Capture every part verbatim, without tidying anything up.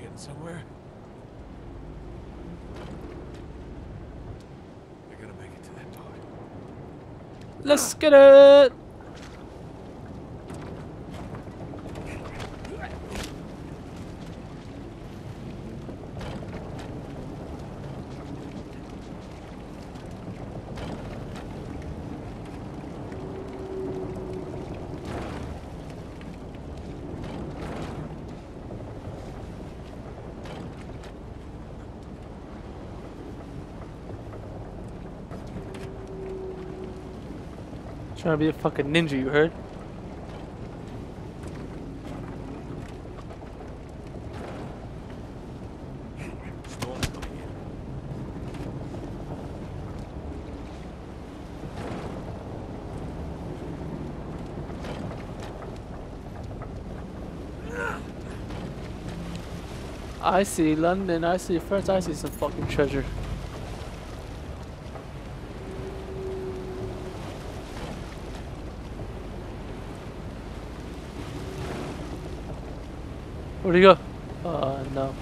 getting somewhere. I gotta make it to that part. Let's get it. Trying to be a fucking ninja, you heard? Storm's coming in. I see London, I see first, I see some fucking treasure. Where'd he go? Oh no.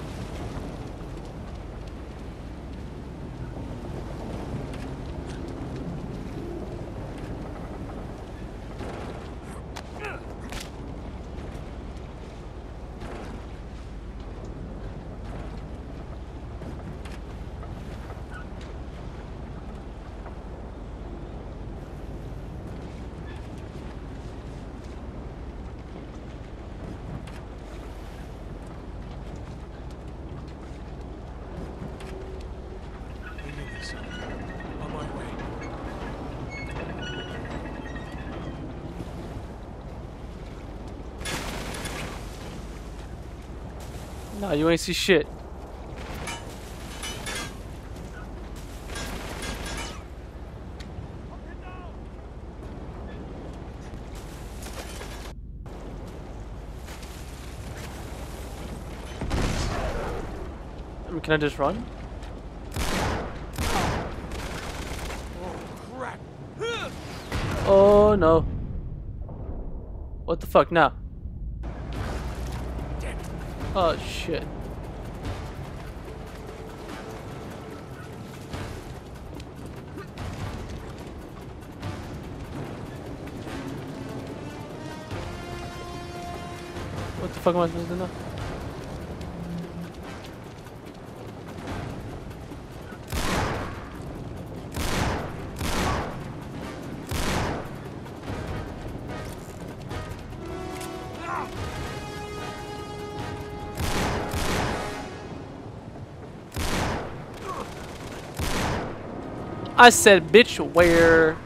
On my way. Nah, you ain't see shit. I mean, can I just run? Oh no. What the fuck now? Damn it. Oh shit. What the fuck am I supposed to do now? I said, bitch, where?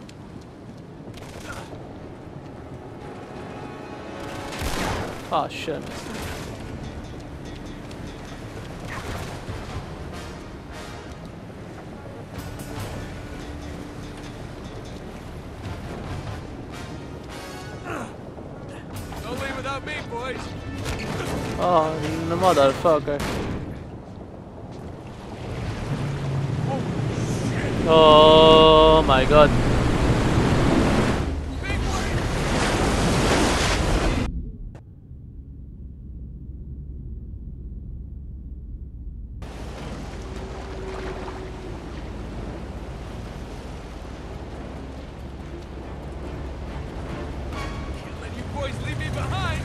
Oh shit. Don't leave without me, boys. Oh, the motherfucker. Oh my god. Can't let you boys leave me behind.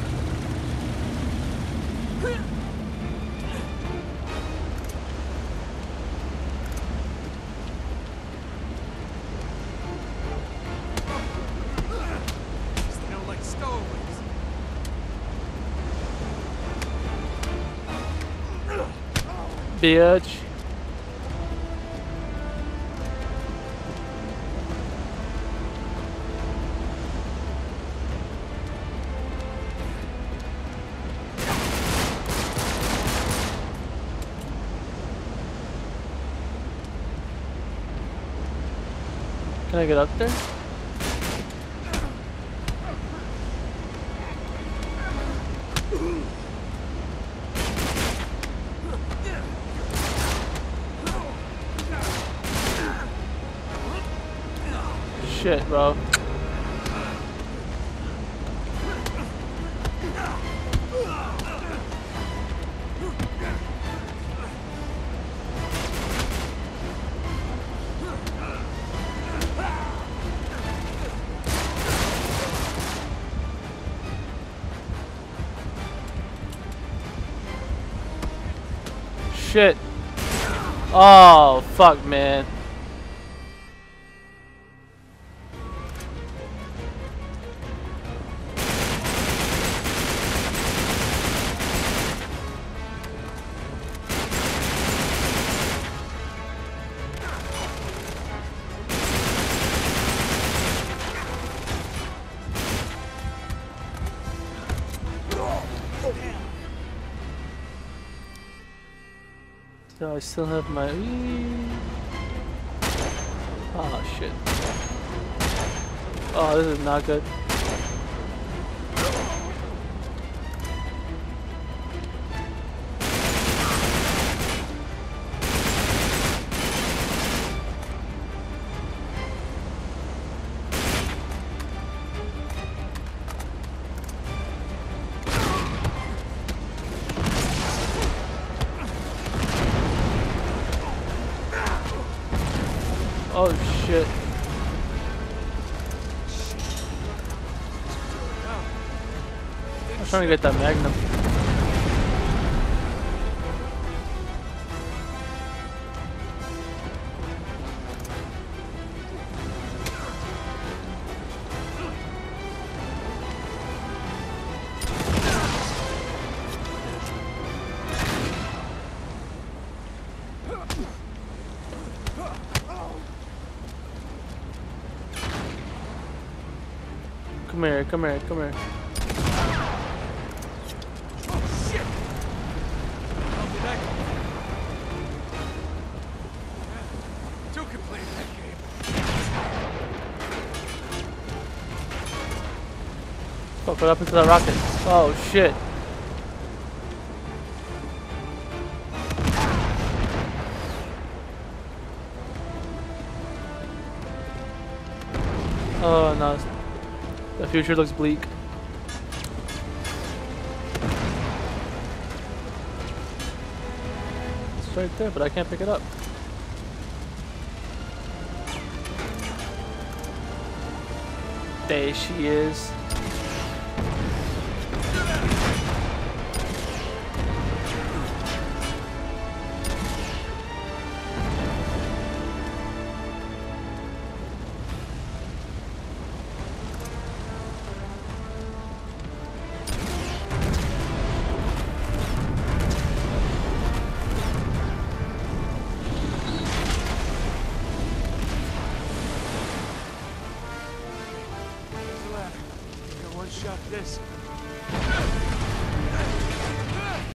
They don't like stowaways. Bitch. Can I get up there? Shit, bro. shit. Oh fuck, man. So I still have my. Oh shit. Oh, this is not good. Oh shit. I'm trying to get that magnum. Come here, come here, come here. Oh shit! I'll be back. Two can play that game. Fuck, what happened to that rocket? Oh shit. Oh no. The future looks bleak. It's right there, but I can't pick it up. There she is. One shot this.